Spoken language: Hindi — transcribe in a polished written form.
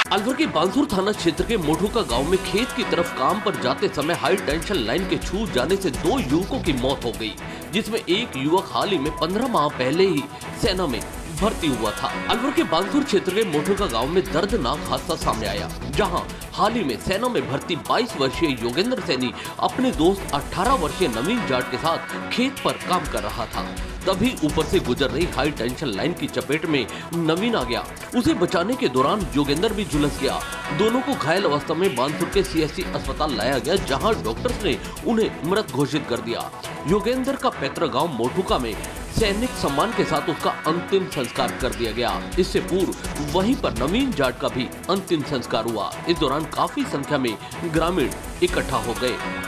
अलवर के बांसुर थाना क्षेत्र के मोठूका गांव में खेत की तरफ काम पर जाते समय हाई टेंशन लाइन के छूट जाने से 2 युवकों की मौत हो गई, जिसमें एक युवक हाल ही में 15 माह पहले ही सेना में भर्ती हुआ था। अलवर के बांसुर क्षेत्र के मोठूका गांव में दर्दनाक हादसा सामने आया, जहां हाल ही में सेना में भर्ती 22 वर्षीय योगेंद्र सैनी अपने दोस्त 18 वर्षीय नवीन जाट के साथ खेत पर काम कर रहा था। तभी ऊपर से गुजर रही हाई टेंशन लाइन की चपेट में नवीन आ गया। उसे बचाने के दौरान योगेंद्र भी झुलस गया। दोनों को घायल अवस्था में बांसुर के सीएससी अस्पताल लाया गया, जहां डॉक्टर्स ने उन्हें मृत घोषित कर दिया। योगेंद्र का पैतृक गांव मोठूका में सैनिक सम्मान के साथ उसका अंतिम संस्कार कर दिया गया। इससे पूर्व वहीं पर नवीन जाट का भी अंतिम संस्कार हुआ। इस दौरान काफी संख्या में ग्रामीण इकट्ठा हो गए।